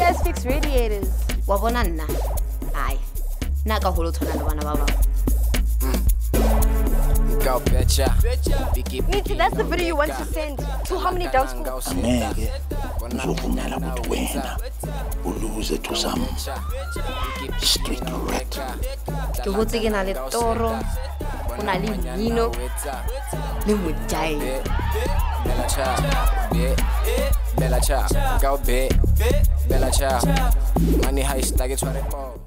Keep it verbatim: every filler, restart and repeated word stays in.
guys fix radiators? Wabona nna. Aye. Naka holo tshwana le bana ba bang. Nitsi, that's the video you want to send to how many down school? Angeke uzovumela ukuthi wena uluze to some street rat. Ke botse ke na le toro, o na le mmino, le mojai. Bella cha, Bella cha, go be, Bella cha, money heist like it's what it